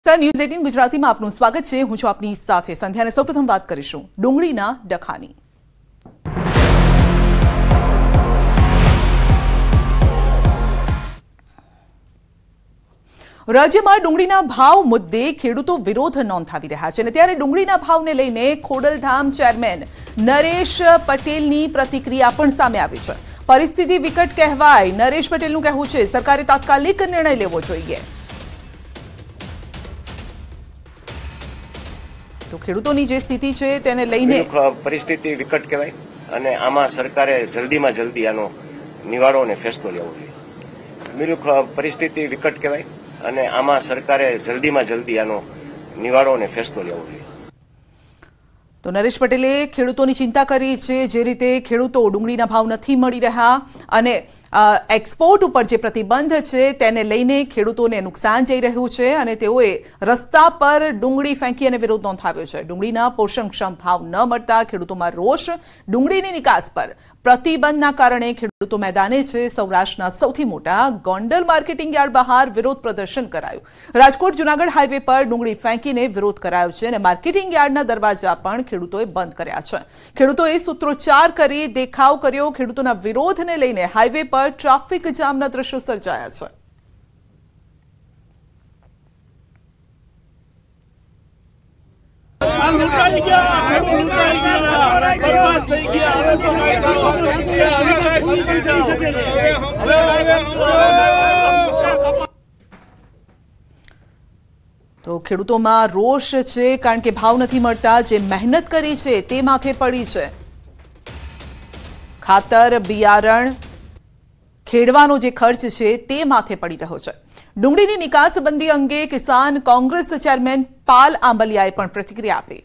News 18 ગુજરાતીમાં આપનું સ્વાગત છે। હું છું આપની સાથે સંધ્યાને સૌપ્રથમ વાત કરીશું ડુંગળીના ડખાની। રાજ્યમાં ડુંગળીના ભાવ મુદ્દે ખેડૂતો વિરોધ નોંધાવી રહ્યા છે અને ત્યારે ડુંગળીના ભાવને લઈને ખોડલધામ ચેરમેન નરેશ પટેલની પ્રતિક્રિયા પણ સામે આવી છે। પરિસ્થિતિ વિકટ કહેવાય। નરેશ પટેલનું કહેવું છે સરકારે તાત્કાલિક નિર્ણય લેવો જોઈએ। તો ખેડૂતોની જે સ્થિતિ છે તેને લઈને પરિસ્થિતિ વિકટ કહેવાય અને આમાં સરકારે જલ્દીમાં જલ્દી આનો નિવાડો અને ફેસલો લેવો જોઈએ। પરિસ્થિતિ વિકટ કહેવાય અને આમાં સરકારે જલ્દીમાં જલ્દી આનો નિવાડો અને ફેસલો લેવો જોઈએ। તો નરેશ પટેલે ખેડૂતોની ચિંતા કરી છે। જે રીતે ખેડૂતો ડુંગળીના ભાવ નથી મળી રહ્યા અને એક્સપોર્ટ ઉપર જે પ્રતિબંધ છે તેને લઈને ખેડૂતોને નુકસાન જઈ રહ્યું છે અને તેઓએ રસ્તા પર ડુંગળી ફેંકી અને વિરોધ નોંધાવ્યો છે। ડુંગળીના પોષણક્ષમ ભાવ ન મળતા ખેડૂતોમાં રોષ। ડુંગળીની નિકાસ પર પ્રતિબંધના કારણે ખેડૂતો મેદાને છે। સૌરાષ્ટ્રના સૌથી મોટા ગોંડલ માર્કેટિંગ યાર્ડ બહાર વિરોધ પ્રદર્શન કરાયું। રાજકોટ જૂનાગઢ હાઈવે પર ડુંગળી ફેંકીને વિરોધ કરાયો છે અને માર્કેટિંગ યાર્ડના દરવાજા પણ ખેડૂતોએ બંધ કર્યા છે। ખેડૂતોએ સૂત્રોચ્ચાર કરી દેખાવ કર્યો। ખેડૂતોના વિરોધને લઈને હાઈવે પર ટ્રાફિક જામના દ્રશ્યો સર્જાયા છે। તો ખેડૂતોમાં રોષ છે કારણ કે ભાવ નથી મળતા। જે મહેનત કરી છે તે માથે પડી છે। ખાતર બિયારણ ખેડવાનો જે ખર્ચ છે તે માથે પડી રહ્યો છે। ડુંગળીની નિકાસબંધી અંગે કિસાન કોંગ્રેસ ચેરમેન પાલ આંબલિયાએ પણ પ્રતિક્રિયા આપી।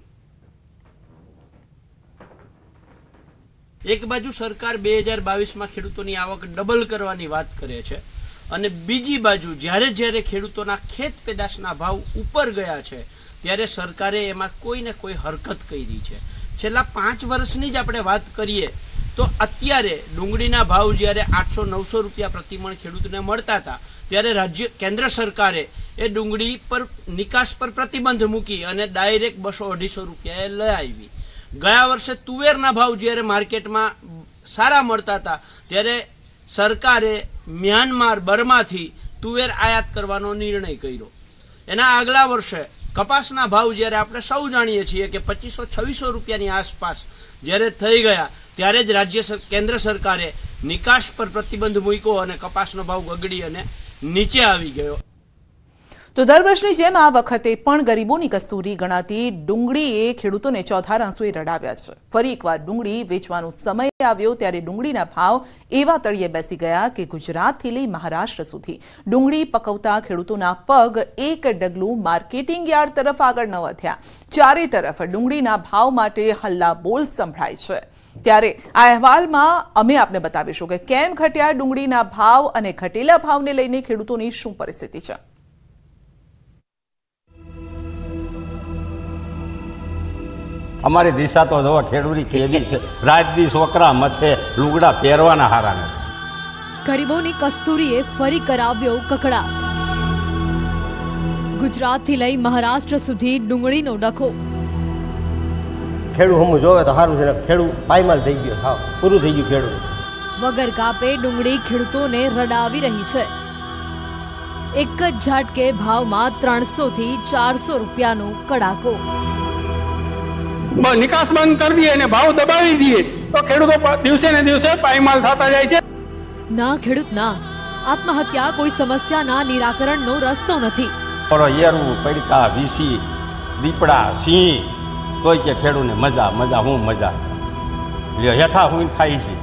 એક બાજુ સરકાર 2022માં ખેડૂતોની આવક ડબલ કરવાની વાત કરે છે અને બીજી બાજુ જ્યારે ખેડૂતોના ખેત પેદાશના ભાવ ઉપર ગયા છે ત્યારે સરકારે એમાં કોઈ ને કોઈ હરકત કરી છે। છેલ્લા 5 વર્ષની જ આપણે વાત કરીએ તો અત્યારે ડુંગળીના ભાવ જ્યારે 800-900 રૂપિયા પ્રતિમણ ખેડૂતને મળતા હતા ત્યારે કેન્દ્ર સરકારે એ ડુંગળી પર નિકાસ પર પ્રતિબંધ મૂકી અને ડાયરેક્ટ 200-250 રૂપિયાએ લઈ આવી। ગયા વર્ષે તુવેરના ભાવ જ્યારે માર્કેટમાં સારા મળતા હતા ત્યારે સરકારે મ્યાનમાર બર્માથી તુવેર આયાત કરવાનો નિર્ણય કર્યો। એના આગલા વર્ષે કપાસના ભાવ જ્યારે આપણે સૌ જાણીએ છીએ કે 2500-2600 રૂપિયાની આસપાસ જ્યારે થઈ ગયા ત્યારે જ કેન્દ્ર સરકારે નિકાસ પર પ્રતિબંધ મૂક્યો અને કપાસનો ભાવ ગગડી અને નીચે આવી ગયો। તો દર વર્ષની જેમ આ વખતે પણ ગરીબોની કસ્તુરી ગણાતી ડુંગળીએ ખેડૂતોને ચોધાર આંસુએ રડાવ્યા છે। ફરી એકવાર ડુંગળી વેચવાનો સમય આવ્યો ત્યારે ડુંગળીના ભાવ એવા તળિયે બેસી ગયા કે ગુજરાતથી લઈ મહારાષ્ટ્ર સુધી ડુંગળી પકવતા ખેડૂતોના પગ એક ડગલું માર્કેટિંગ યાર્ડ તરફ આગળ ન વધ્યા। ચારે તરફ ડુંગળીના ભાવ માટે હલ્લાબોલ સંભળાય છે। ત્યારે આ અહેવાલમાં અમે આપને બતાવીશું કે કેમ ઘટ્યા ડુંગળીના ભાવ અને ઘટેલા ભાવને લઈને ખેડૂતોની શું પરિસ્થિતિ છે। અમારી દિશા તો જો ખેડૂતી કેદી છે। રાજદી છોકરા મથે લુગડા પહેરવાના હારા નથી। ગરીબોની કસ્તુરીએ ફરી કરાવ્યો કકળાટ। ગુજરાતથી લઈ મહારાષ્ટ્ર સુધી ડુંગળીનો ડખો। ખેડૂત હમ જોવે તો સારું છે। ખેડૂત પાયમાલ થઈ ગયો, હા પૂરું થઈ ગયું। ખેડૂત વગર કાપે ડુંગળી ખેડૂતોને રડાવી રહી છે। એક જ ઝાટકે ભાવમાં 300 થી 400 રૂપિયાનો કડાકો। નિકાસ બંધ કરી દઈએ અને ભાવ દબાવી દઈએ તો ખેડૂતો દિવસે ને દિવસે પાયમાલ થતા જાય છે। ના ખેડૂત ના, આત્મહત્યા કોઈ સમસ્યાના નિરાકરણનો રસ્તો નથી। યેરું પડીકા વીસી દીપડા સિંહ તોય કે ખેડૂને મજા હું મજા હેઠા હું ખાઈ છે।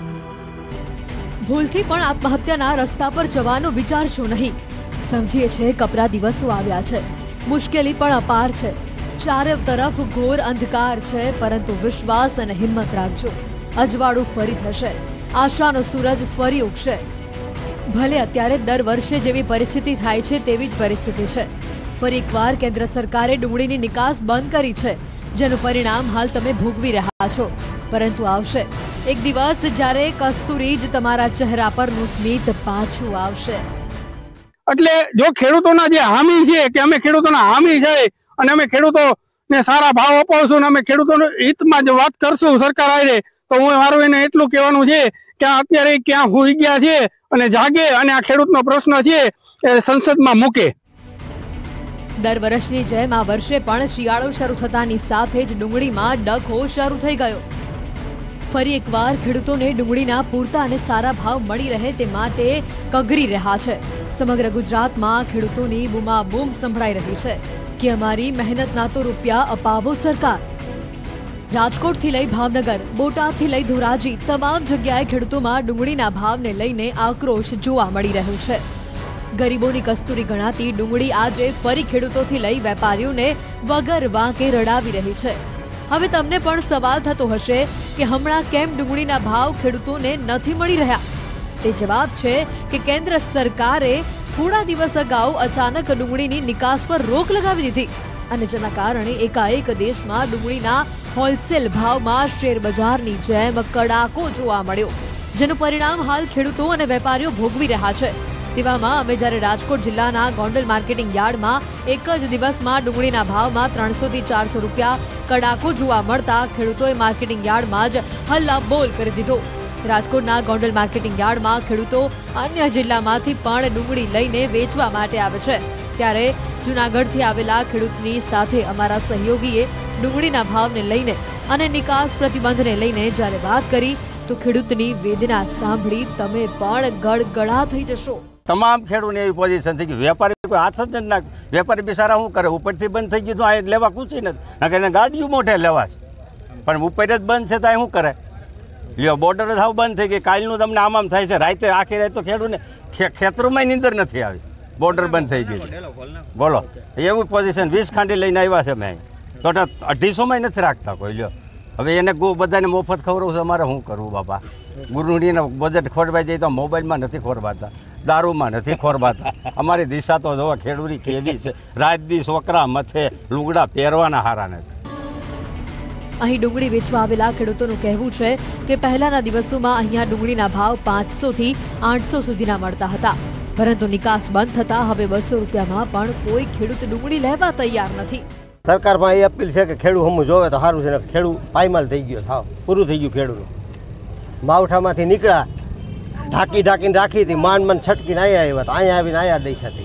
ભૂલથી પણ આત્મહત્યાના રસ્તા પર જવાનો વિચારશો નહીં। સમજીએ છે કપરા દિવસો આવ્યા છે, મુશ્કેલી પણ અપાર છે। ચારે તરફ ઘોર અંધકાર છે, પરંતુ વિશ્વાસ અને હિંમત રાખજો। અજવાળું ફરી થશે, આશાનો સૂરજ ફરી ઉગશે। ભલે અત્યારે દર વર્ષે જેવી પરિસ્થિતિ થાય છે તેવી જ પરિસ્થિતિ છે। ફરી એકવાર કેન્દ્ર સરકારે ડુંગળીની નિકાસ બંધ કરી છે, જેનું પરિણામ હાલ તમે ભોગવી રહ્યા છો। પરંતુ આવશે એક દિવસ જ્યારે કસ્તુરી જ તમારા ચહેરા પરનું સ્મિત પાછું આવશે। એટલે જો ખેડૂતોના જે હામી છે કે અમે ખેડૂતોના હામી છે અને અમે ખેડૂતોને સારા ભાવ અપાવશું અને અમે ખેડૂતોના હિતમાં જ વાત કરશું સરકાર આરે, તો હું મારું એને એટલું કહેવાનું છે કે અત્યારે ક્યાં હોઈ ગયા છે અને જાગે અને આ ખેડૂતનો પ્રશ્ન છે એ સંસદમાં મૂકે. દર વર્ષની જેમ આ વર્ષે પણ શિયાળો શરૂ થતાની સાથે જ ડુંગળીમાં ડખો શરૂ થઈ ગયો. ફરી એકવાર ખેડૂતોને ડુંગળીના પૂરતા અને સારા ભાવ મળી રહે તે માટે કગરી રહ્યા છે. સમગ્ર ગુજરાતમાં ખેડૂતોની બૂમાબૂમ સંભળાઈ રહી છે કે અમારી મહેનતના તો રૂપિયા અપાવો સરકાર. રાજકોટથી લઈ ભાવનગર, બોટાદથી લઈ ધોરાજી તમામ જગ્યાએ ખેડૂતોમાં ડુંગળીના ભાવને લઈને આક્રોશ જોવા મળી રહ્યો છે. ગરીબોની કસ્તુરી ગણાતી ડુંગળી આજે ફરી ખેડૂતોથી લઈ વેપારીઓને વગર વાંકે રડાવી રહી છે. હવે તમને પણ સવાલ થતો હશે કે હમણાં કેમ ડુંગળીના ભાવ ખેડૂતોને નથી મળી રહ્યા? તે જવાબ છે કે કેન્દ્ર સરકારે થોડા દિવસ અગાઉ અચાનક ડુંગળીની નિકાસ પર રોક લગાવી દીધી અને જેના કારણે એકાએક દેશમાં ડુંગળીના હોલસેલ ભાવમાં શેર બજારની જેમ કડાકો જોવા મળ્યો, જેનું પરિણામ હાલ ખેડૂતો અને વેપારીઓ ભોગવી રહ્યા છે. તેવામાં અમે જ્યારે રાજકોટ જિલ્લાના ગોંડલ માર્કેટિંગ યાર્ડમાં એક જ દિવસમાં ડુંગળીના ભાવમાં 300 થી 400 રૂપિયા કડાકો જોવા મળતા ખેડૂતોએ માર્કેટિંગ યાર્ડમાં જ હલ્લાબોલ કરી દીધો. રાજકોટના ગોંડલ માર્કેટિંગ યાર્ડમાં ખેડૂતો અન્ય જિલ્લામાંથી પણ ડુંગળી લઈને વેચવા માટે આવે છે. ત્યારે જૂનાગઢથી આવેલા ખેડૂતની સાથે અમારા સહયોગીએ ડુંગળીના ભાવને લઈને અને નિકાસ પ્રતિબંધને લઈને જ્યારે વાત કરી તો ખેડૂતની વેદના સાંભળી તમે પણ ગળગળા થઈ જશો. તમામ ખેડૂતને એવી પોઝિશન થઈ ગઈ, વેપારી કોઈ હાથ જ નથી નાખ. વેપારી બિચારા શું કરે, ઉપરથી બંધ થઈ ગયું તો આ લેવા કૂચી નથી, એને ગાડીઓ મોઢે લેવા છે, પણ ઉપર જ બંધ છે તો આ શું કરે? લ્યો બોર્ડર જ હાવ બંધ થઈ ગઈ. કાલનું તમને આમ થાય છે, રાતે આખી રાત તો ખેડૂતને ખેતરોમાં નીંદર નથી આવી, બોર્ડર બંધ થઈ ગઈ. બોલો એવું પોઝિશન 20 ખાંડી લઈને આવ્યા છે મેં, તો 250માં નથી રાખતા કોઈ. લ્યો હવે એને બધાને મફત ખવડાવું છે, અમારે શું કરવું બાપા? ગુરુડીને બજેટ ખોરવાઈ જાય તો મોબાઈલમાં નથી ખોરવાતા, દારૂમાં નથી ખોરવાતા. અમારી દિશા તો જોવા ખેડૂતી કેવી છે, રાત દી છોકરા મથે લુગડા પહેરવાના હારા નથી. અહીં ડુંગળી વેચવા આવેલા ખેડૂતોનું કહેવું છે કે પહેલાના દિવસોમાં અહીંયા ડુંગળીના ભાવ 500 થી 800 સુધીના મળતા હતા, પરંતુ નિકાસ બંધ થતા હવે 200 રૂપિયામાં પણ કોઈ ખેડૂત ડુંગળી લેવા તૈયાર નથી. સરકારમાં એ અપીલ છે કે ખેડૂત હમું જોવે તો સારું છે ને. ખેડૂત પાયમાલ થઈ ગયો, થાવ પૂરું થઈ ગયું. ખેડૂત માવઠામાંથી નીકળ્યા, ઢાંકીને રાખી હતી, માંડ છટકીને આવ્યા તો અહીંયા આવીને આયા દઈશા થઈ.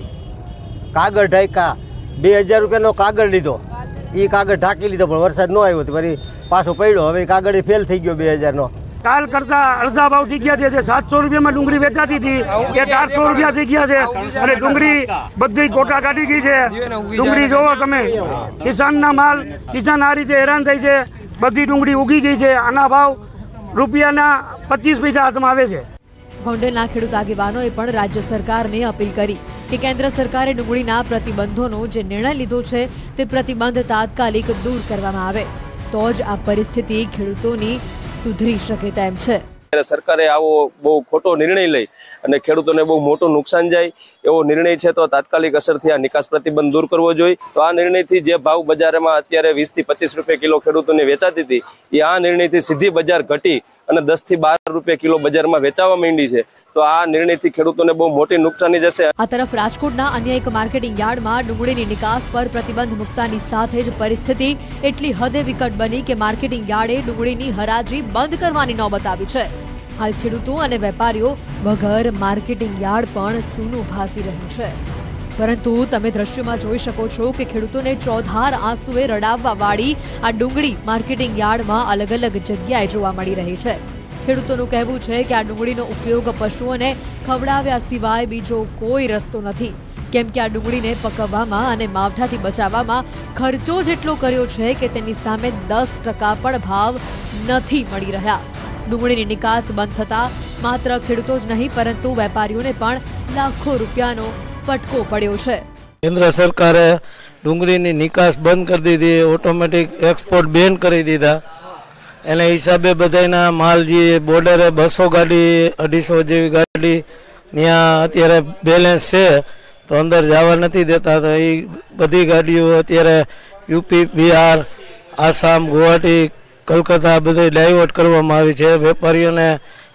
કાગળ ઢાંકા, 2000 રૂપિયાનો કાગળ લીધો, એ કાગળ ઢાંકી લીધો પણ વરસાદ ન આવ્યો તો ફરી પાછો પડ્યો. હવે કાગળ ફેલ થઈ ગયો 2000નો. કાલ કરતા અડધા ભાવ થઈ ગયા છે. જે 700 રૂપિયામાં ડુંગળી વેચાતી હતી એ 400 રૂપિયા થઈ ગયા છે અને ડુંગળી બધી કોટા કાઢી ગઈ છે. ડુંગળી જોવો તમે, કિસાનના માલ, કિસાન આ રીતે હેરાન થાય છે. બધી ડુંગળી ઉગી ગઈ છે. આના ભાવ રૂપિયાના 25 પૈસા હાથમાં આવે છે. ગોંડલના ખેડૂત આગેવાનોએ પણ રાજ્ય સરકારને અપીલ કરી કે કેન્દ્ર સરકારે ડુંગળીના પ્રતિબંધોનો જે નિર્ણય લીધો છે તે પ્રતિબંધ તાત્કાલિક દૂર કરવામાં આવે તો જ આ પરિસ્થિતિ ખેડૂતોની સુધરી શકે તેમ છે. સરકારે આવો બહુ ખોટો નિર્ણય લઈ અને ખેડૂતોને બહુ મોટું નુકસાન જાય એવો નિર્ણય છે તો તાત્કાલિક અસરથી આ નિકાસ પ્રતિબંધ દૂર કરવો જોઈએ. તો આ નિર્ણયથી જે ભાવ બજારમાં અત્યારે 20 થી 25 રૂપિયા કિલો ખેડૂતોને વેચાતી હતી એ આ નિર્ણયથી સીધી બજાર ઘટી અને 10 થી 12 રૂપિયા કિલો બજારમાં વેચાવા માંડી છે. તો આ નિર્ણયથી ખેડૂતોને બહુ મોટી નુકસાની જશે. આ તરફ રાજકોટના અન્ય એક માર્કેટિંગ યાર્ડમાં ડુંગળીની નિકાસ પર પ્રતિબંધ મૂકતાની સાથે જ પરિસ્થિતિ એટલી હદે વિકટ બની કે માર્કેટિંગ યાર્ડે ડુંગળીની હરાજી બંધ કરવાની નોબત આવી છે. હાલ ખેડૂતો અને વેપારીઓ વગર માર્કેટિંગ યાર્ડ પણ સૂનું ભાસી રહ્યું છે. પરંતુ તમે દ્રશ્યોમાં જોઈ શકો છો કે ખેડૂતોને ચોધાર આંસુએ રડાવવા વાળી આ ડુંગળી માર્કેટિંગ યાર્ડમાં અલગ અલગ જગ્યાએ જોવા મળી રહી છે. ખેડૂતોનું કહેવું છે કે આ ડુંગળીનો ઉપયોગ પશુઓને ખવડાવ્યા સિવાય બીજો કોઈ રસ્તો નથી, કેમ કે આ ડુંગળીને પકવવામાં અને માવઠાથી બચાવવામાં ખર્ચો જેટલો કર્યો છે કે તેની સામે 10% પણ ભાવ નથી મળી રહ્યા. ડુંગળીની નિકાસ બંધ થતા માત્ર ખેડૂતો જ નહીં પરંતુ વેપારીઓને પણ લાખો રૂપિયાનો ફટકો પડ્યો છે. કેન્દ્ર સરકારે ડુંગળીની નિકાસ બંધ કરી દીધી, ઓટોમેટિક એક્સપોર્ટ બેન કરી દીધા. એના હિસાબે બધાના માલ જે બોર્ડરે 200 ગાડી 250 જેવી ગાડી ત્યાં અત્યારે બેલેન્સ છે તો અંદર જવા નથી દેતા. તો એ બધી ગાડીઓ અત્યારે યુપી, બિહાર, આસામ, ગુવાહાટી, કલકત્તા બધે ડાયવર્ટ કરવામાં આવી છે. વેપારીઓને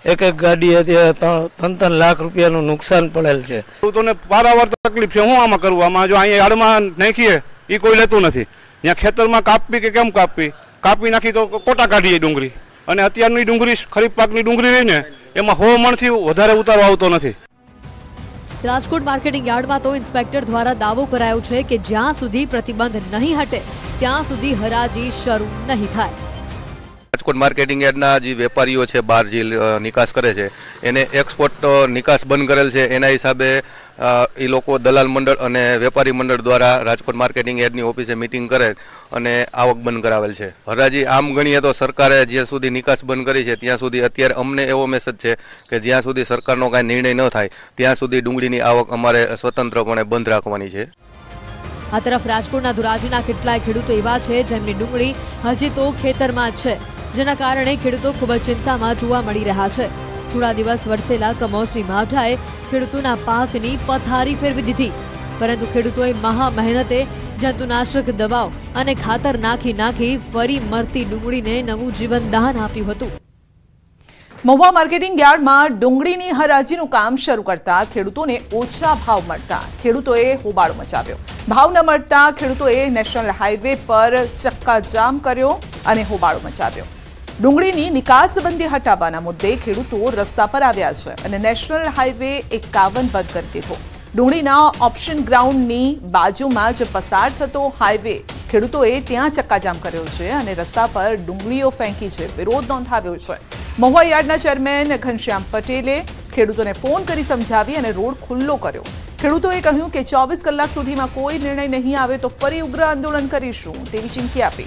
એક ગાડી હતી, 3 લાખ રૂપિયાનું નુકસાન પડેલ છે. ખેડૂતોને પારાવાર તકલીફ છે. હું આમાં કરું? આમાં જો અહીંયા યાર્ડમાં નાખીએ એ કોઈ લેતું નથી. ત્યાં ખેતરમાં કાપવી કે કેમ કાપી નાખી તો કોટા કાઢીએ ડુંગળી. અને અત્યારની ડુંગળી ખરીફ પાકની ડુંગળી રહીને એમાં 100 મણથી વધારે ઉતારો આવતો નથી. રાજકોટ માર્કેટિંગ યાર્ડમાં તો ઇન્સ્પેક્ટર દ્વારા દાવો કરાયો છે કે જ્યાં સુધી પ્રતિબંધ નહીં હટે ત્યાં સુધી હરાજી શરૂ નહીં થાય. રાજકોટ માર્કેટિંગ યાર્ડના જે વેપારીઓ છે બહાર જે નિકાસ કરે છે એને એક્સપોર્ટ નિકાસ બંધ કરેલ છે. એના હિસાબે એ લોકો દલાલ મંડળ અને વેપારી મંડળ દ્વારા રાજકોટ માર્કેટિંગ યાર્ડની ઓફિસે મિટિંગ કરે અને આવક બંધ કરાવેલ છે. હરાજી આમ ગણીએ તો સરકારે જ્યાં સુધી નિકાસ બંધ કરી છે ત્યાં સુધી અત્યારે અમને એવો મેસેજ છે કે જ્યાં સુધી સરકારનો કાંઈ નિર્ણય ન થાય ત્યાં સુધી ડુંગળીની આવક અમારે સ્વતંત્રપણે બંધ રાખવાની છે. આ તરફ રાજકોટના ધોરાજીના કેટલાય ખેડૂતો એવા છે જેમની ડુંગળી હજી તો ખેતરમાં જ છે, જેના કારણે ખેડૂતો ખૂબ જ ચિંતામાં જોવા મળી રહ્યા છે. થોડા દિવસ વરસેલા કમોસમી માવઠાએ ખેડૂતોના પાકની પથારી ફેરવી દીધી, પરંતુ ખેડૂતોએ મહા મહેનતે જંતુનાશક દવાઓ અને ખાતર નાખી ફરી મરતી ડુંગળીને નવું જીવનદાન આપ્યું હતું. મહુવા માર્કેટિંગ યાર્ડમાં ડુંગળીની હરાજીનું કામ શરૂ કરતા ખેડૂતોને ઓછા ભાવ મળતા ખેડૂતોએ હોબાળો મચાવ્યો. ભાવ ન મળતા ખેડૂતોએ નેશનલ હાઈવે પર ચક્કાજામ કર્યો અને હોબાળો મચાવ્યો. ડુંગળીની નિકાસબંધી હટાવવાના મુદ્દે ખેડૂતો રસ્તા પર આવ્યા છે અને નેશનલ હાઈવે 51 બંધ કરી દીધો. ડુંગળીના ઓપ્શન ગ્રાઉન્ડની બાજુમાં જ પસાર થતો હાઈવે ખેડૂતોએ ત્યાં ચક્કાજામ કર્યો છે અને રસ્તા પર ડુંગળીઓ ફેંકી છે, વિરોધ નોંધાવ્યો છે. મહુવા યાર્ડના ચેરમેન ઘનશ્યામ પટેલે ખેડૂતોને ફોન કરી સમજાવી અને રોડ ખુલ્લો કર્યો. ખેડૂતોએ કહ્યું કે 24 કલાક સુધીમાં કોઈ નિર્ણય નહીં આવે તો ફરી ઉગ્ર આંદોલન કરીશું તેવી ચીમકી આપી.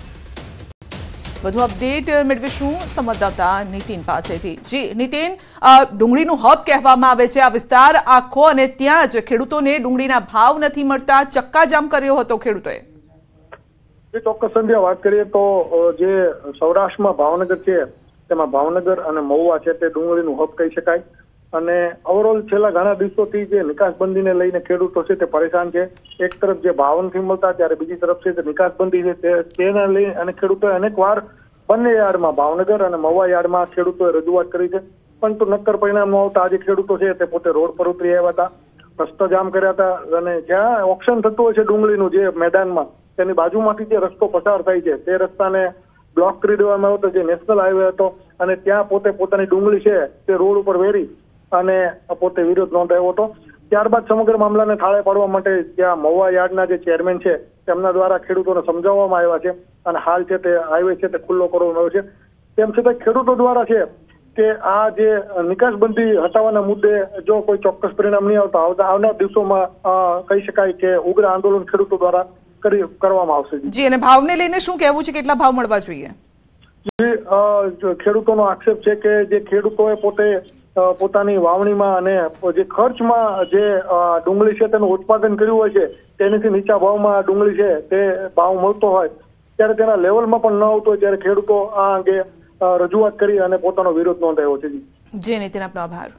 વધુ અપડેટ મેળવીશું સંવાદદાતા નીતિન પાસેથી. જી નીતિન, ડુંગળીનું હબ કહેવામાં આવે છે આ વિસ્તાર આખો અને ત્યાં જ ખેડૂતોને ડુંગળીના ભાવ નથી મળતા, ચક્કાજામ કર્યો હતો ખેડૂતોએ. ચોક્કસ સંધ્યા વાત કરીએ તો જે સૌરાષ્ટ્રમાં ભાવનગર છે તેમાં ભાવનગર અને મહુવા છે તે ડુંગળીનું હબ કહી શકાય. અને ઓવરઓલ છેલ્લા ઘણા દિવસોથી જે નિકાસબંધીને લઈને ખેડૂતો છે તે પરેશાન છે. એક તરફ જે ભાવ નથી મળતા ત્યારે બીજી તરફ છે જે નિકાસબંધી છે તેને લઈ અને ખેડૂતોએ અનેક વાર બંને યાર્ડમાં ભાવનગર અને મહુવા યાર્ડમાં ખેડૂતોએ રજૂઆત કરી છે, પરંતુ નક્કર પરિણામ ન આવતા આજે ખેડૂતો છે તે પોતે રોડ પર ઉતરી આવ્યા હતા, રસ્તો જામ કર્યા હતા અને જ્યાં ઓક્શન થતું હોય છે ડુંગળીનું જે મેદાનમાં તેની બાજુમાંથી જે રસ્તો પસાર થાય છે તે રસ્તાને બ્લોક કરી દેવામાં આવ્યો હતો, જે નેશનલ હાઈવે હતો, અને ત્યાં પોતે પોતાની ડુંગળી છે તે રોડ ઉપર વેરી અને પોતે વિરોધ નોંધાવ્યો હતો. ત્યારબાદ સમગ્ર મામલાને થાળે પાડવા માટે ત્યાં મહુવા યાર્ડના જે ચેરમેન છે તેમના દ્વારા ખેડૂતોને સમજાવવામાં આવ્યા છે અને હાલ છે તે હાઈવે છે તે ખુલ્લો કરવામાં આવ્યો છે. તેમ છતાં ખેડૂતો દ્વારા છે કે આ જે નિકાસબંધી હટાવવાના મુદ્દે જો કોઈ ચોક્કસ પરિણામ નહીં આવતા આવનાર દિવસોમાં કહી શકાય કે ઉગ્ર આંદોલન ખેડૂતો દ્વારા કરવામાં આવશે. જી, અને ભાવને લઈને શું કહેવું છે, કેટલા ભાવ મળવા જોઈએ? ખેડૂતોનો આક્ષેપ છે કે જે ખેડૂતોએ પોતે પોતાની વાવણીમાં અને જે ખર્ચમાં જે ડુંગળી છે તેનું ઉત્પાદન કર્યું હોય છે તેનાથી નીચા ભાવમાં ડુંગળી છે તે ભાવ મળતો હોય ત્યારે તેના લેવલમાં પણ ન આવતો હોય ત્યારે ખેડૂતો આ અંગે રજૂઆત કરી અને પોતાનો વિરોધ નોંધાવ્યો છે. જી નીતિન, આપનો આભાર.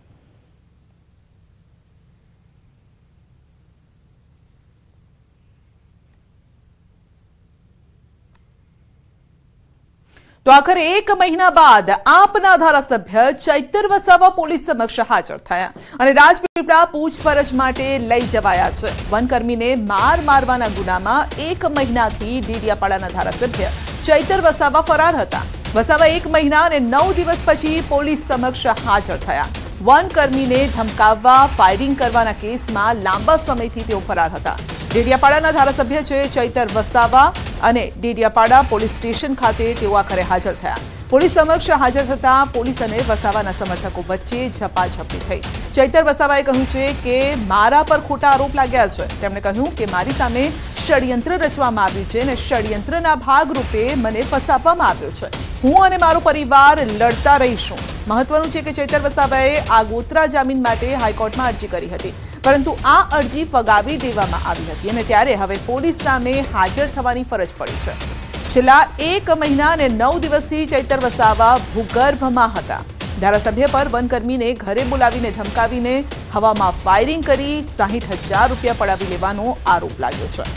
તો આખરે 1 મહિના બાદ આપના ધારાસભ્ય ચૈતર વસાવા પોલીસ સમક્ષ હાજર થયા અને રાજપીપળા પૂછપરછ માટે લઈ જવાયા છે. વનકર્મીને મારવાના ગુનામાં 1 મહિનાથી ડેડિયાપાડાના ધારાસભ્ય ચૈતર વસાવા ફરાર હતા. વસાવા 1 મહિના અને 9 દિવસ પછી પોલીસ સમક્ષ હાજર થયા. વનકર્મીને ધમકાવવા, ફાયરિંગ કરવાના કેસમાં લાંબા સમયથી તેઓ ફરાર હતા. ડેડિયાપાડાના ધારાસભ્ય છે ચૈતર વસાવા અને ડેડિયાપાડા પોલીસ સ્ટેશન ખાતે તેઓ આખરે હાજર થયા. પોલીસ સમક્ષ હાજર થતા પોલીસ અને વસાવાના સમર્થકો વચ્ચે ઝપાઝપી થઈ. ચૈતર વસાવાએ કહ્યું છે કે મારા પર ખોટા આરોપ લાગ્યા છે. તેમણે કહ્યું કે મારી સામે ષડયંત્ર રચવામાં આવ્યું છે અને ષડયંત્રના ભાગરૂપે મને ફસાવવામાં આવ્યો છે. હું અને મારો પરિવાર લડતા રહીશું. મહત્વનું છે કે ચૈતર વસાવાએ આગોતરા જામીન માટે હાઈકોર્ટમાં અરજી કરી હતી, પરંતુ આ અરજી ફગાવી દેવામાં આવી હતી અને ત્યારે હવે પોલીસ સામે હાજર થવાની ફરજ પડી છે. છેલ્લા 1 મહિના અને 9 દિવસથી ચૈતર વસાવા ભૂગર્ભમાં હતા. ધારાસભ્ય પર વનકર્મીને ઘરે બોલાવીને ધમકાવીને હવામાં ફાયરિંગ કરી 60,000 રૂપિયા પડાવી લેવાનો આરોપ લાગ્યો છે.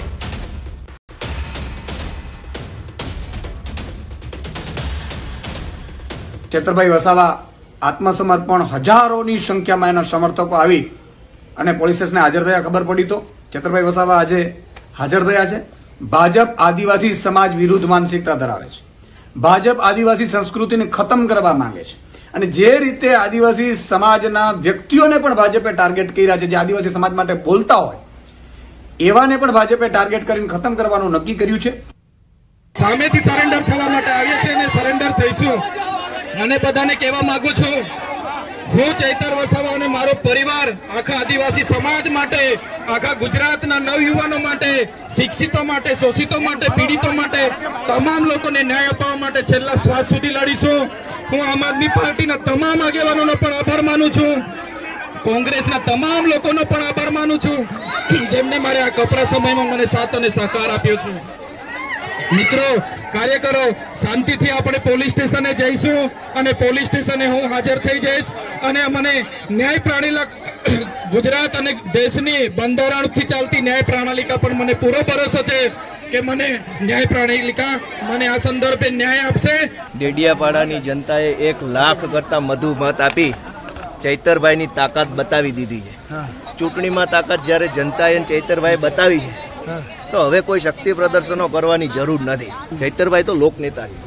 ચેતરભાઈ વસાવા આત્મસમર્પણ હજારોની સંખ્યામાં એના સમર્થકો આવી અને પોલીસ સ્ટેશને હાજર થયા. ખબર પડી તો ચેતરભાઈ વસાવા આજે હાજર થયા છે. ભાજપ આદિવાસી સમાજ વિરુદ્ધ માનસિકતા ધરાવે છે. ભાજપ આદિવાસી સંસ્કૃતિને ખતમ કરવા માંગે છે અને જે રીતે આદિવાસી સમાજના વ્યક્તિઓને પણ ભાજપે ટાર્ગેટ કર્યા છે, જે આદિવાસી સમાજ માટે બોલતા હોય એવાને પણ ભાજપે ટાર્ગેટ કરીને ખતમ કરવાનું નક્કી કર્યું છે. સામેથી સરેન્ડર થવા માટે આવ્યા છે અને સરેન્ડર થઈશું. અને બધાને કહેવા માંગુ છું, હું ચૈતર વસાવા અને મારો પરિવાર આખા આદિવાસી સમાજ માટે, આખા ગુજરાતના નવયુવાનો માટે, શિક્ષિતો માટે, શોષિતો માટે, પીડિતો માટે, તમામ લોકોને ન્યાય અપાવવા માટે છેલ્લા શ્વાસ સુધી લડીશું. હું આમ આદમી પાર્ટીના તમામ આગેવાનોનો પણ આભાર માનું છું, કોંગ્રેસના તમામ લોકોનો પણ આભાર માનું છું, જેમને મારે આ કપરા સમયમાં મને સાથ અને સહકાર આપ્યો છે. મિત્રો, કાર્યકરો, શાંતિથી આપણે પોલીસ સ્ટેશને જઈશું અને પોલીસ સ્ટેશને હું હાજર થઈ જઈશ અને મને ન્યાય પ્રણાલિકા ગુજરાત અને દેશની બંધારણથી ચાલતી ન્યાય પ્રણાલિકા પર મને પૂરો ભરોસો છે કે મને ન્યાય પ્રણાલિકા મને આ સંદર્ભે ન્યાય આપશે. ડેડિયાપાડાની જનતાએ 1 લાખ કરતા વધુ મત આપી ચૈતરભાઈની તાકાત બતાવી દીધી છે. ચૂંટણીમાં તાકાત જ્યારે જનતાએ ચૈતરભાઈ બતાવી છે તો હવે કોઈ શક્તિ પ્રદર્શનો કરવાની જરૂર નથી. ચૈતરભાઈ તો લોકનેતા છે.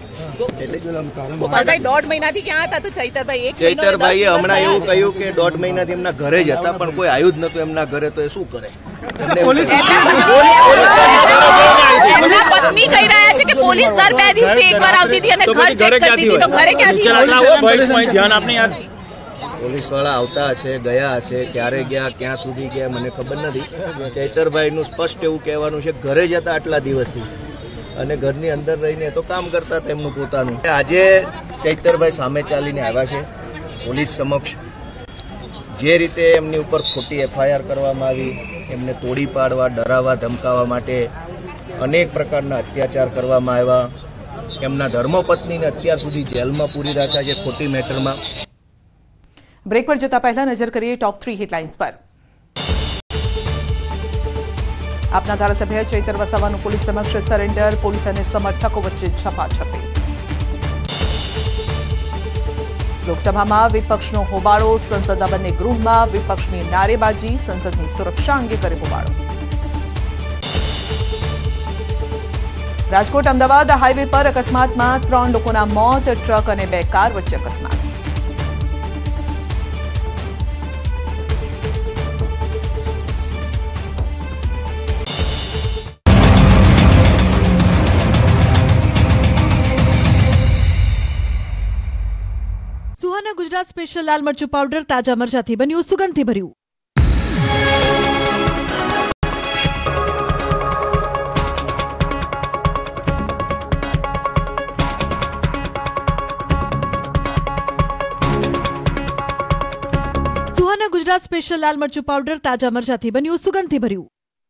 દોઢ મહિનાથી ક્યાં હતા? તો ચૈતરભાઈએ હમણાં એવું કહ્યું કે 1.5 મહિનાથી એમના ઘરે જ હતા, પણ કોઈ આવ્યું જ નતું એમના ઘરે, તો એ શું કરે? એમના પત્ની કહી રહ્યા છે કે પોલીસ દર 2 દિવસે એકવાર આવતી હતી અને ઘર ચેક કરતી હતી, તો ઘરે ક્યાંથી? પોલીસવાળા આવતા હશે, ગયા હશે, ક્યારે ગયા, ક્યાં સુધી ગયા મને ખબર નથી. ચૈતરભાઈનું સ્પષ્ટ એવું કહેવાનું છે ઘરે જ હતા આટલા દિવસથી અને ઘરની અંદર રહીને તો કામ કરતા હતા એમનું પોતાનું. આજે ચૈતરભાઈ સામે ચાલીને આવ્યા છે પોલીસ સમક્ષ. જે રીતે એમની ઉપર ખોટી FIR કરવામાં આવી, એમને તોડી પાડવા, ડરાવવા, ધમકાવવા માટે અનેક પ્રકારના અત્યાચાર કરવામાં આવ્યા. એમના ધર્મપત્નીને અત્યાર સુધી જેલમાં પૂરી રાખ્યા છે ખોટી મેટરમાં. બ્રેક પર જતા પહેલા નજર કરીએ ટોપ 3 હેડલાઇન્સ પર. આપના ધારાસભ્ય ચૈતર વસાવાનું પોલીસ સમક્ષ સરેન્ડર, પોલીસ અને સમર્થકો વચ્ચે ઝપાઝપી. લોકસભામાં વિપક્ષનો હોબાળો, સંસદના બંને ગૃહમાં વિપક્ષની નારેબાજી, સંસદની સુરક્ષા અંગે કરે હોબાળો. રાજકોટ અમદાવાદ હાઈવે પર અકસ્માતમાં 3 લોકોના મોત, ટ્રક અને 2 કાર વચ્ચે અકસ્માત. સુહાના ગુજરાત સ્પેશિયલ લાલ મરચું પાવડર તાજા મરચાથી બન્યું સુગંધથી ભર્યું. સુહાના ગુજરાત સ્પેશિયલ લાલ મરચું પાવડર તાજા મરચાથી બન્યું સુગંધથી ભર્યું.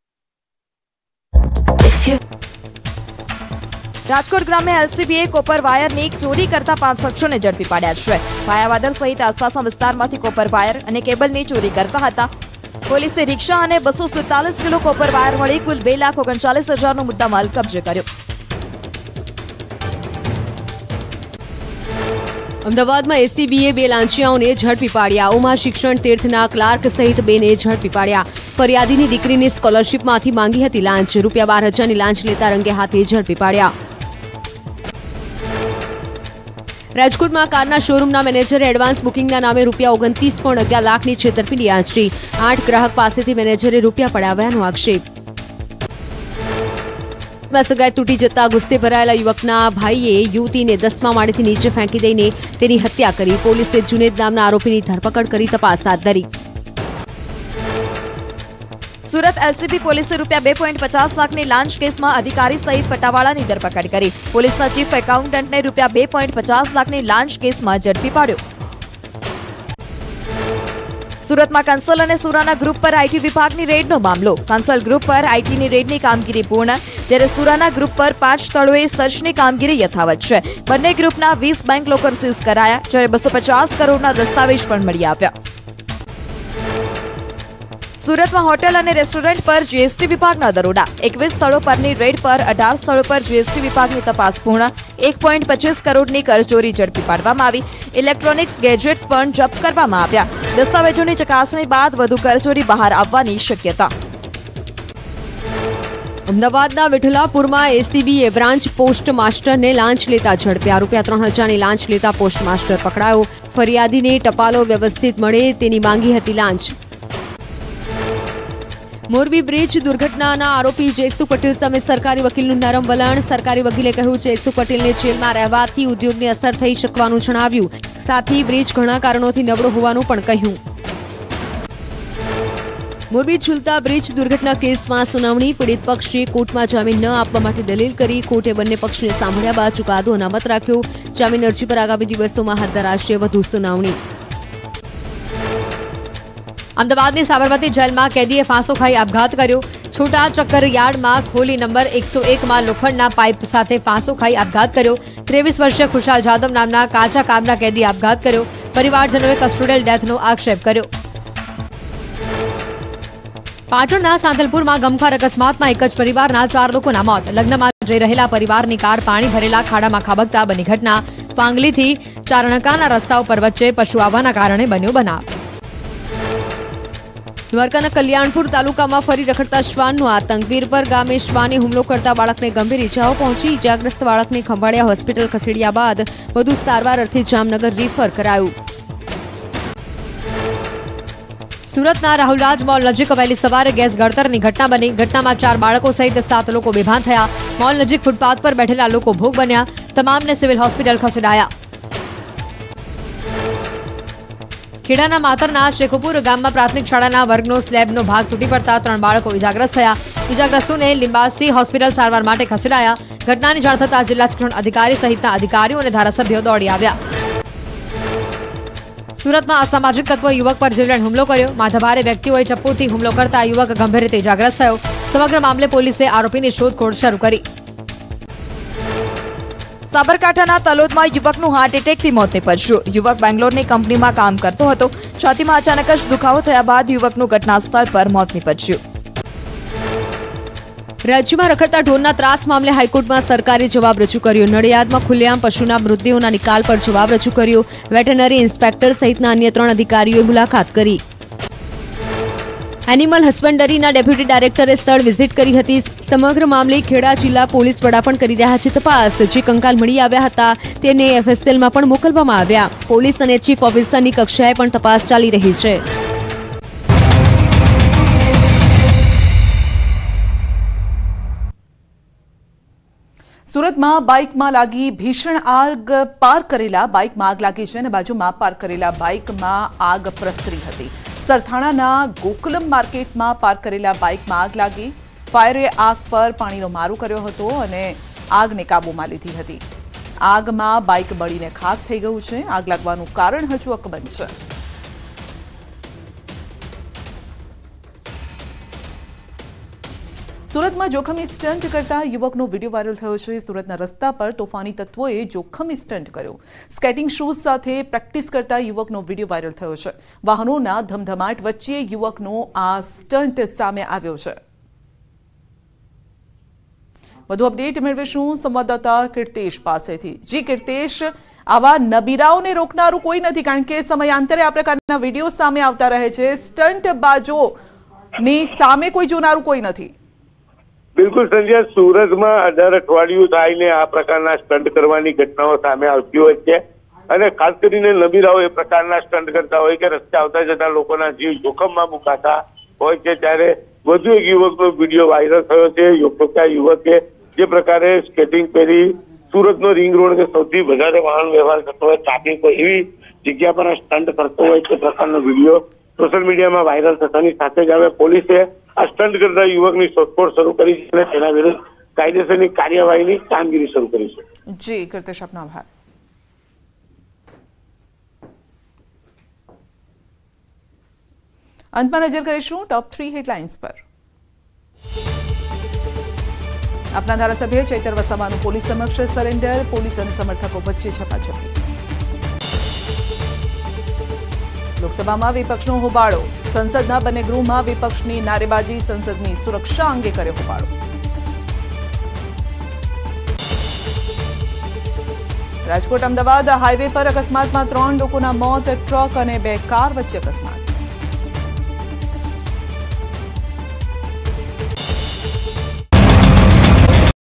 રાજકોટ ગ્રામે LCBએ કોપર વાયરની ચોરી કરતા 5 શખ્સોને ઝડપી પાડ્યા છે. ભાયાવાદર સહિત આસપાસના વિસ્તારમાંથી કોપર વાયર અને કેબલની ચોરી કરતા હતા. પોલીસે રિક્ષા અને 247 કિલો કોપર વાયર મળી કુલ 2,39,000નો મુદ્દામાલ કબજે કર્યો. અમદાવાદમાં ACBએ 2 લાંચિયાઓને ઝડપી પાડ્યા. ઉમા શિક્ષણ તીર્થના ક્લાર્ક સહિત 2ને ઝડપી પાડ્યા. ફરિયાદીની દીકરીની સ્કોલરશીપમાંથી માંગી હતી લાંચ. ₹12,000ની લાંચ લેતા રંગે હાથે ઝડપી પાડ્યા. રાજકોટમાં કારના શોરૂમના મેનેજરે એડવાન્સ બુકિંગના નામે ₹29.11 લાખની છેતરપિંડી આચરી. 8 ગ્રાહક પાસેથી મેનેજરે રૂપિયા પડાવ્યાનો આક્ષેપ. સગાઈ તૂટી જતા ગુસ્સે ભરાયેલા યુવકના ભાઈએ યુવતીને 10મા માળેથી નીચે ફેંકી દઈને તેની હત્યા કરી. પોલીસે જુનેદ નામના આરોપીની ધરપકડ કરી તપાસ હાથ ધરી. સુરત LCB પોલીસે ₹2.50 લાખની લાંચ કેસમાં અધિકારી સહિત પટ્ટાવાળાની ધરપકડ કરી. પોલીસના ચીફ એકાઉન્ટન્ટને ₹2.50 લાખની લાંચ કેસમાં ઝડપી પાડ્યો. સુરતમાં કંસલ અને સુરાના ગ્રુપ પર IT વિભાગની રેડનો મામલો. કંસલ ગ્રુપ પર ITની રેડની કામગીરી પૂર્ણ, જ્યારે સુરાના ગ્રુપ પર 5 સ્થળોએ સર્ચની કામગીરી યથાવત છે. બંને ગ્રુપના 20 બેંક લોકર સીઝ કરાયા, જ્યારે 250 કરોડના દસ્તાવેજ પણ મળી આવ્યા. સુરતમાં હોટેલ અને રેસ્ટોરન્ટ પર જીએસટી વિભાગના દરોડા 21 સ્થળો પરની રેડ પર 18 સ્થળો પર જીએસટી વિભાગની તપાસ પૂર્ણ 1.25 કરોડની કરચોરી ઝડપી પાડવામાં આવી ઇલેક્ટ્રોનિક્સ ગેજેટ્સ પણ જપ્ત કરવામાં આવ્યા દસ્તાવેજોની ચકાસણી બાદ વધુ કરચોરી બહાર આવવાની શક્યતા અમદાવાદના વિઠલાપુરમાં એસીબીએ બ્રાન્ચ પોસ્ટ માસ્ટરને લાંચ લેતા ઝડપ્યા ₹3000ની લાંચ લેતા પોસ્ટ માસ્ટર પકડાયો ફરિયાદીને ટપાલો વ્યવસ્થિત મળે તેની માંગી હતી લાંચ મોરબી બ્રિજ દુર્ઘટનાના આરોપી જયસુ પટેલ સામે સરકારી વકીલનું નરમ વલણ સરકારી વકીલે કહ્યું જયસુ પટેલને જેલમાં રહેવાથી ઉદ્યોગને અસર થઈ શકવાનું જણાવ્યું સાથી બ્રિજ ઘણા કારણોથી નબળો હોવાનું પણ કહ્યું મોરબી ઝુલતા બ્રિજ દુર્ઘટના કેસમાં સુનાવણી પીડિત પક્ષે કોર્ટમાં જામીન ન આપવા માટે દલીલ કરી કોર્ટે બંને પક્ષને સાંભળ્યા બાદ ચુકાદો અનામત રાખ્યો જામીન અરજી પર આગામી દિવસોમાં હાથ ધરાશે વધુ સુનાવણી અમદાવાદની સાબરમતી જેલમાં કેદીએ ફાંસો ખાઈ આપઘાત કર્યો છોટા ચક્કર યાર્ડમાં ખોલી નંબર 101માં લોખંડના પાઇપ સાથે ફાંસો ખાઈ આપઘાત કર્યો 23 વર્ષીય ખુશાલ જાદવ નામના કાચા કામના કેદીએ આપઘાત કર્યો પરિવારજનોએ કસ્ટોડિયલ ડેથનો આક્ષેપ કર્યો પાટણના સાંતલપુરમાં ગમખ્વાર અકસ્માતમાં એક જ પરિવારના 4 લોકોના મોત લગ્નમાં જઈ રહેલા પરિવારની કાર પાણી ભરેલા ખાડામાં ખાબકતા બની ઘટના પાંગલીથી ચારણકાના રસ્તા ઉપર વચ્ચે પશુ આવવાના કારણે બન્યો બનાવ દ્વારકાના કલ્યાણપુર તાલુકામાં ફરી રખડતા શ્વાનનો આતંક વીરપર ગામે શ્વાને હુમલો કરતા બાળકને ગંભીર ઇજાઓ પહોંચી ઇજાગ્રસ્ત બાળકને ખંભાળિયા હોસ્પિટલ ખસેડ્યા બાદ વધુ સારવાર અર્થે જામનગર રિફર કરાયું સુરતના રાહુલરાજ મોલ નજીક વહેલી સવારે ગેસ ગળતરની ઘટના બની ઘટનામાં 4 બાળકો સહિત 7 લોકો બેભાન થયા મોલ નજીક ફૂટપાથ પર બેઠેલા લોકો ભોગ બન્યા તમામને સિવિલ હોસ્પિટલ ખસેડાયા ખેડાના માતરના શેખુપુર ગામમાં પ્રાથમિક શાળાના વર્ગનો સ્લેબનો ભાગ તૂટી પડતા 3 બાળકો ઇજાગ્રસ્ત થયા ઇજાગ્રસ્તોને લિંબાસી હોસ્પિટલ સારવાર માટે ખસેડાયા ઘટનાની જાણ થતાં જિલ્લા શિક્ષણ અધિકારી સહિતના અધિકારીઓ અને ધારાસભ્યો દોડી આવ્યા સુરતમાં અસામાજિક તત્વો યુવક પર જીવલેણ હુમલો કર્યો માથાભારે વ્યક્તિઓએ ચપ્પુથી હુમલો કરતા યુવક ગંભીર રીતે ઇજાગ્રસ્ત થયો સમગ્ર મામલે પોલીસે આરોપીની શોધખોળ શરૂ કરી સાબરકાંઠાના તલોદમાં યુવકનું હાર્ટ એટેકથી મોત નીપજ્યું યુવક બેંગ્લોરની કંપનીમાં કામ કરતો હતો છાતીમાં અચાનક જ દુખાવો થયા બાદ યુવકનું ઘટના સ્થળ પર મોત નીપજ્યું રાજ્યમાં રખડતા ઢોરના ત્રાસ મામલે હાઈકોર્ટમાં સરકારે જવાબ રજૂ કર્યો નડિયાદમાં ખુલ્લેઆમ પશુના મૃતદેહોના નિકાલ પર જવાબ રજૂ કર્યો વેટરનરી ઇન્સ્પેક્ટર સહિતના અન્ય 3 અધિકારીઓએ મુલાકાત કરી એનિમલ હસબન્ડરીના ડેપ્યુટી ડાયરેક્ટરે સ્થળ વિઝિટ કરી હતી સમગ્ર મામલે ખેડા જિલ્લા પોલીસ વડા પણ કરી રહ્યા છે તપાસ જે કંકાલ મળી આવ્યા હતા તેને એફએસએલમાં પણ મોકલવામાં આવ્યા પોલીસ અને ચીફ ઓફિસરની કક્ષાએ પણ તપાસ ચાલી રહી છે સુરતમાં બાઇકમાં લાગી ભીષણ આગ પાર્ક કરેલા બાઇકમાં આગ લાગી છે અને બાજુમાં પાર્ક કરેલા બાઇકમાં આગ પ્રસરી હતી સરથાણાના ગોકુલમ માર્કેટમાં પાર્ક કરેલા બાઇકમાં આગ લાગી ફાયરે આગ પર પાણીનો મારો કર્યો હતો અને આગને કાબૂમાં લીધી હતી આગમાં બાઇક બળીને ખાક થઈ ગયું છે આગ લાગવાનું કારણ હજુ અકબંધ છે સુરતમાં જોખમી સ્ટન્ટ કરતા યુવકનો વિડીયો વાયરલ થયો છે સુરતના રસ્તા પર તોફાની તત્વોએ જોખમી સ્ટન્ટ કર્યો સ્કેટિંગ શૂઝ સાથે પ્રેક્ટિસ કરતા યુવકનો વિડીયો વાયરલ થયો છે વાહનોના ધમધમાટ વચ્ચે યુવકનો આ સ્ટન્ટ સામે આવ્યો છે વધુ અપડેટ મેળવીશું સંવાદદાતા કીર્તેશ પાસેથી જી કીર્તેશ આવા નબીરાઓને રોકનારું કોઈ નથી કારણ કે સમયાંતરે આ પ્રકારના વિડીયો સામે આવતા રહે છે સ્ટન્ટ બાજોની સામે કોઈ જોનારું કોઈ નથી બિલકુલ સંજય સુરતમાં 18 અઠવાડિયું થઈને આ પ્રકારના સ્ટન્ટ કરવાની ઘટનાઓ સામે આવતી હોય છે અને ખાસ કરીને નબીરાઓ એ પ્રકારના સ્ટન્ટ કરતા હોય કે રસ્તે આવતા જતા લોકોના જીવ જોખમમાં મુકાતા હોય છે ત્યારે વધુ એક યુવકનો વિડીયો વાયરલ થયો છે યુવકે જે પ્રકારે સ્કેટિંગ પહેરી સુરતનો રિંગ રોડ કે સૌથી વધારે વાહન વ્યવહાર કરતો હોય ટ્રાફિક હોય એવી જગ્યા પર સ્ટન્ટ કરતો હોય તે પ્રકારનો વિડીયો સોશિયલ મીડિયામાં વાયરલ થતાની સાથે જ હવે પોલીસે આ સ્ટન્ટ કરતા યુવકની શોધખોળ શરૂ કરી છે અને તેના વિરુદ્ધ કાયદેસરની કાર્યવાહીની કામગીરી શરૂ કરી છે જી કીર્તેશ આપનો આભાર અંતમાં નજર કરીશું ટોપ 3 હેડલાઇન્સ પર આપના ધારાસભ્ય ચૈતર વસાવાનું પોલીસ સમક્ષ સરેન્ડર પોલીસ અને સમર્થકો વચ્ચે ઝપાઝપી લોકસભામાં વિપક્ષનો હોબાળો, સંસદના બંને ગૃહમાં વિપક્ષની નારેબાજી, સંસદની સુરક્ષા અંગે કર્યો હોબાળો. રાજકોટ અમદાવાદ હાઈવે પર અકસ્માતમાં 3 લોકોના મોત, ટ્રક અને 2 કાર વચ્ચે અકસ્માત.